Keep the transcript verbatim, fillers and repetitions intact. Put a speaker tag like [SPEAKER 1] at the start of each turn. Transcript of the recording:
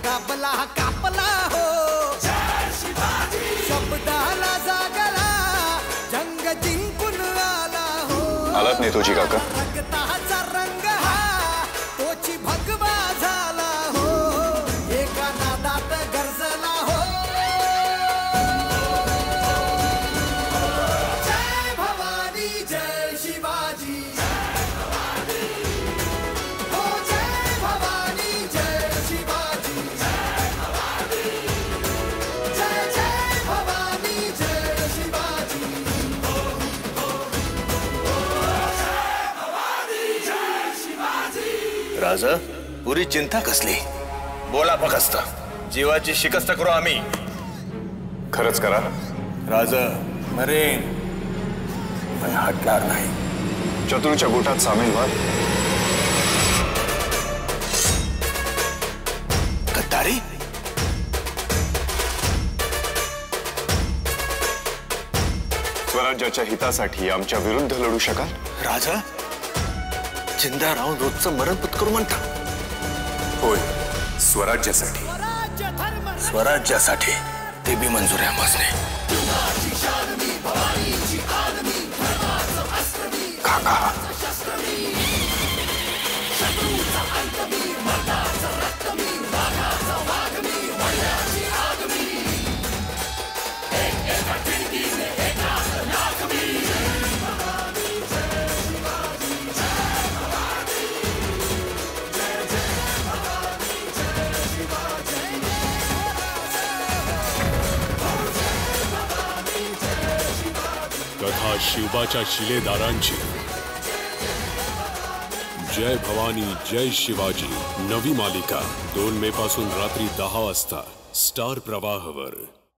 [SPEAKER 1] कापला कापला हो, शब्दाला जागला, जंग जिंकून आला हो.
[SPEAKER 2] आलात नाही तुझी काका.
[SPEAKER 1] रक्ताचा रंग हा तोची भगवा झाला हो, एका नादात गरजला हो. जय भवानी जय शिवाजी, हो जय भवानी जय शिवाजी, जय जय भवानी जय शिवाजी.
[SPEAKER 3] राजा पुरी चिंता कसली? बोला फक्त. जीवाची शिकस्त करू आम्ही.
[SPEAKER 2] खरंच करा.
[SPEAKER 3] राजा मरेन, पण हटणार नाही.
[SPEAKER 2] शत्रूच्या गोटात सामील व्हा.
[SPEAKER 3] गद्दारी?
[SPEAKER 2] स्वराज्याच्या हितासाठी आमच्या विरुद्ध लढू शकाल?
[SPEAKER 3] राजा जिंदा राहून रोजचं मरण पत्करू म्हणता?
[SPEAKER 2] होय, स्वराज्यासाठी.
[SPEAKER 1] स्वराज्य धर्म
[SPEAKER 3] स्वराज्यासाठी ते बी मंजूर आहे आम्हासने.
[SPEAKER 2] काका,
[SPEAKER 4] कथा शिवबाच्या शिलेदारांची. जय भवानी जय शिवाजी नवी मालिका दोन मे पासून रात्री दहा वाजता स्टार प्रवाहवर.